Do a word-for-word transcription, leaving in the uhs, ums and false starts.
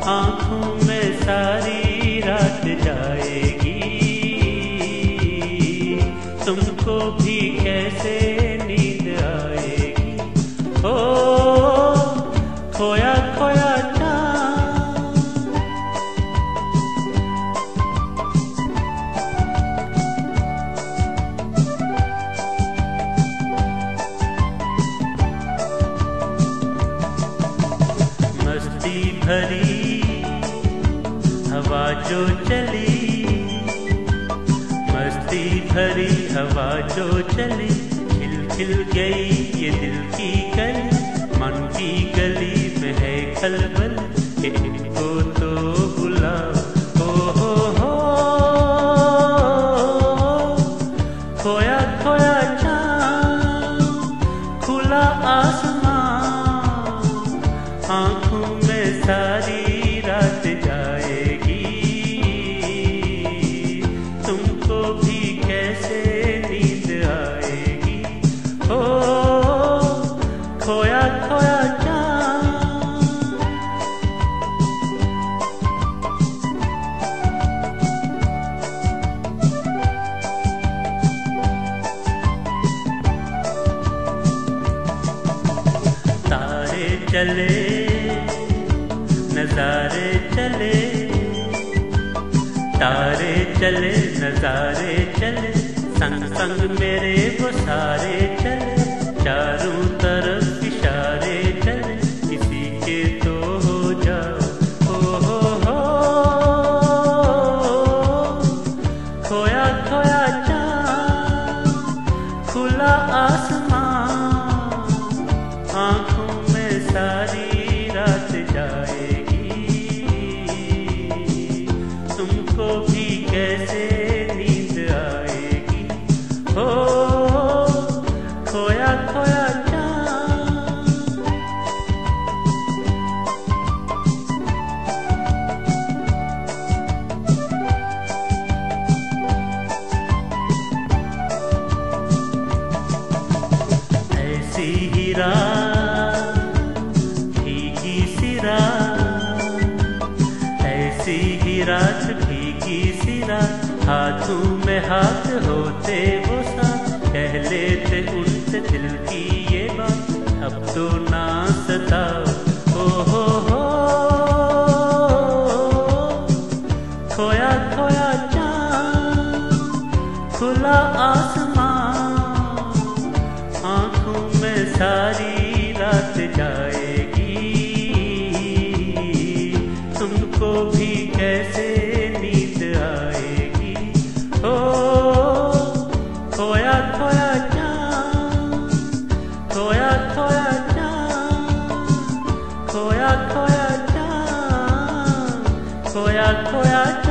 आँखों में सारी रात जाएगी, तुमको भी कैसे नींद आएगी। ओ खोया खोया चाँद, मस्ती भरी हवा जो चली, मस्ती भरी हवा जो चली, खिल खिल गई ये दिल की गली, मन की गली में है खलबल, इनको तो बुलाओ। ओ हो हो खोया खोया चाँद, खुला आसमां, आँखों में सारी रात जाएगी, तुमको भी कैसे नींद आएगी। ओ खोया खोया चाँद, तारे चले नजारे चले, तारे चले नजारे चले, संग संग मेरे वो सारे चले, चारों तरफ इशारे चले, किसी के तो हो जाओ। ओ हो हो खोया खोया चाँद, खुला आसमां, आँखों में सारी रात जाएगी, तुमको भी कैसे नींद आएगी। हो खोया खोया चाँद, ऐसी ही रात भीगी सी रात, ऐसी ही रात भीगी सी रात, हाथों में हाथ होते वो साथ, कह लेते उनसे दिल की ये बात, अब तो ना सताओ। ओ हो हो खोया खोया चाँद, खुला आसमां, आँखों में सारी रात जाएगी, तुमको भी कैसे नींद आएगी। ओ खोया खोया चाँद, खोया खोया चाँद, खोया खोया चाँद, खोया खोया चाँद।